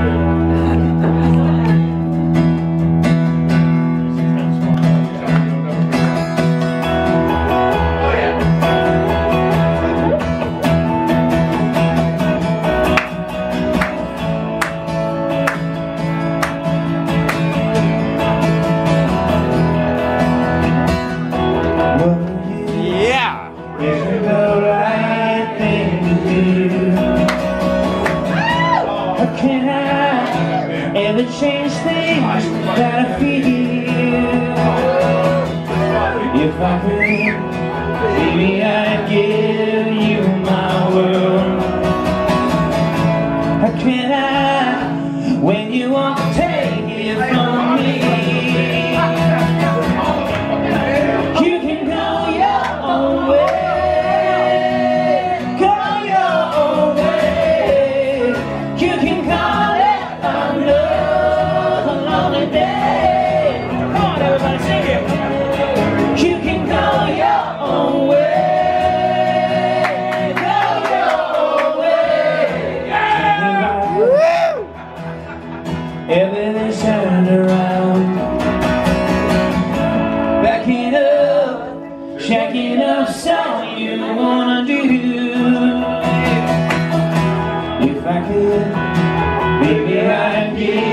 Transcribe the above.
Ever change things that I feel? If I could, baby, I'd give you my world. How can I, when you won't take it from me? You can go your own way, go your own way. You can call it another lonely day. Come on, everybody, sing it. You can go your own way, go your own way. Yeah. Everything's turned around. Backing up, shacking up, so you wanna do. If I could, baby, I'd give